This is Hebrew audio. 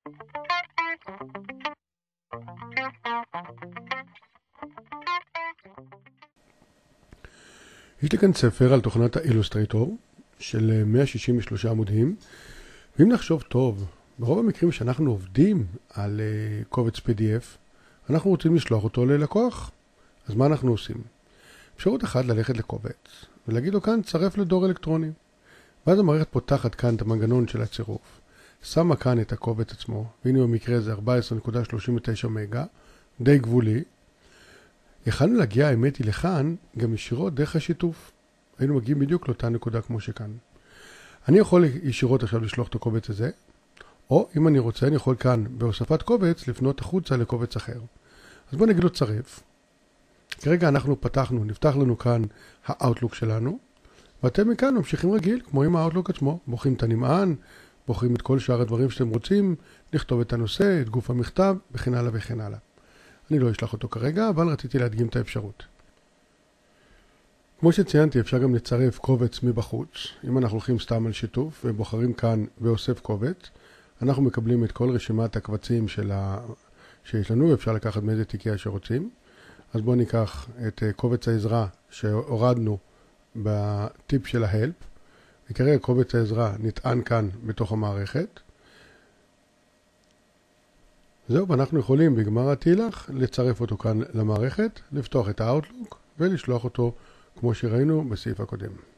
יש לי כאן ספר על תוכנת האילוסטרייטור של 163 עמודים, ואם נחשוב טוב, ברוב המקרים שאנחנו עובדים על קובץ PDF, אנחנו רוצים לשלוח אותו ללקוח. אז מה אנחנו עושים? אפשרות אחת ללכת לקובץ ולהגיד לו כאן צרף לדואר אלקטרוני. ואז המערכת פותחת כאן את המנגנון של הצירוף, שמה כאן את הקובץ עצמו, והנה במקרה זה 14.39 מגה, די גבולי. יכלנו להגיע האמת היא לכאן גם ישירות דרך השיתוף. היינו מגיעים בדיוק לאותה נקודה כמו שכאן. אני יכול ישירות עכשיו לשלוח את הקובץ הזה, או אם אני רוצה אני יכול כאן בהוספת קובץ לפנות החוצה לקובץ אחר. אז בואו נגיד לו צרף. כרגע אנחנו פתחנו, נפתח לנו כאן האוטלוק שלנו, ואתם מכאן ממשיכים רגיל, כמו עם האוטלוק עצמו. בוחרים את הנמען, בוחרים את כל שאר הדברים שאתם רוצים, לכתוב את הנושא, את גוף המכתב, וכן הלאה וכן הלאה. אני לא אשלח אותו כרגע, אבל רציתי להדגים את האפשרות. כמו שציינתי, אפשר גם לצרף קובץ מבחוץ. אם אנחנו הולכים סתם על שיתוף ובוחרים כאן באוסף קובץ, אנחנו מקבלים את כל רשימת הקבצים שיש לנו, אפשר לקחת מאיזה תיקייה שרוצים. אז בואו ניקח את קובץ העזרה שהורדנו בטיפ של ההלפ, וכרגע קובץ העזרה נטען כאן בתוך המערכת. זהו, ואנחנו יכולים בגמר התהילך לצרף אותו כאן למערכת, לפתוח את האוטלוק ולשלוח אותו כמו שראינו בסעיף הקודם.